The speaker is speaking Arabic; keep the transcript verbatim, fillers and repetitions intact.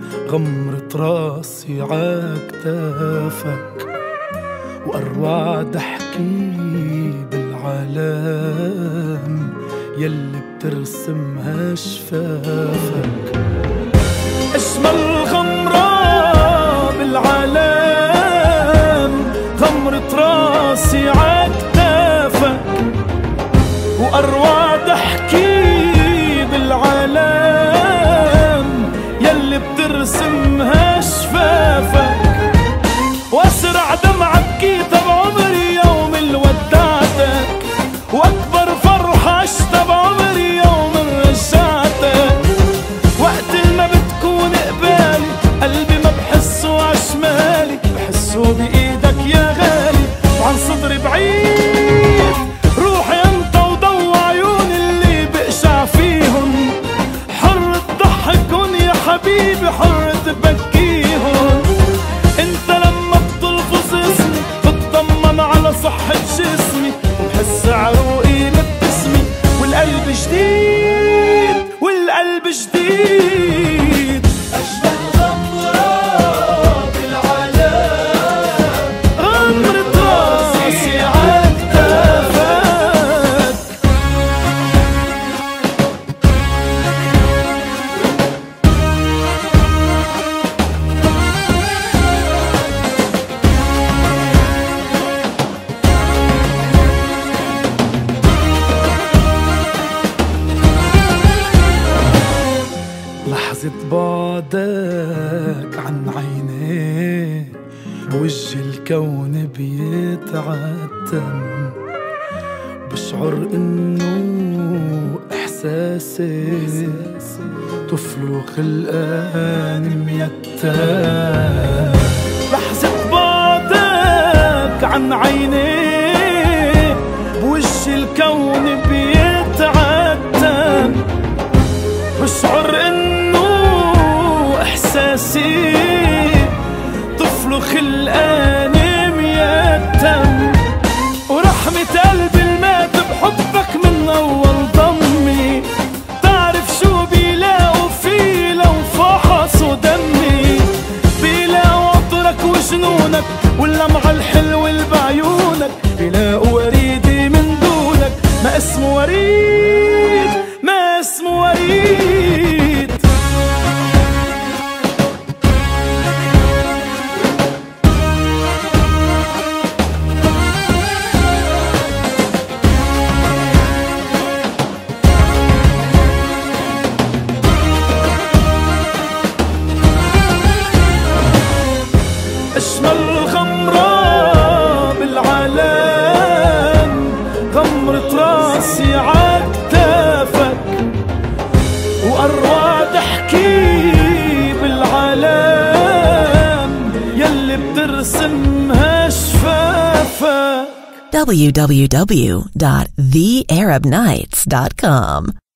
غمرة راسي عكتافك، وأروع ضحكي بالعالم يلي بترسمها شفافك. أجمل غمرة بالعالم غمرة راسي عكتافك، وأروع ضحكي بالعالم يلي بترسمها شفافك. واسرع دمعة بكيتها بعمري يوم اللي ودعتك، واكبر فرحة عشتها بعمري يوم رجعتك. وقت ما بتكون قبالي قلبي ما بحسه عشمالي، بحسه بايدك يا غالي وعن صدري بعيد. روحي انت وضو عيون اللي بقشع فيهم، حر تضحكن يا حبيبي حر تبكيهم. انت لما بتلفظ اسمي بتطمن على صحة جسمي، وبحس عروقي بتسمي والقلب جديد والقلب جديد. أجمل غمرة بالعالم غمرة راسي عكتافك. لحظة بعدك عن عيني وجه الكون بيتعتم، بشعر انه احساسي طفل وخلقان ميتم. لحظة بعدك عن عيني بوجه الكون بيتعتم، بشعر انه احساسي طفل خلقان ميتم. ورحمة قلبي المات بحبك من اول ضمي، تعرف شو بيلاقوا فيه لو فحصوا دمي. بيلاقوا عطرك وجنونك واللمعة الحلوة اللي بعيونك، بيلاقوا وريدي من دونك ما اسمه وريد ما اسمه وريد. أجمل غمرة بالعالم غمرة راسي عكتافك، وأروع ضحكي بالعالم يلي بترسمها شفافك. w w w dot the arab nights dot com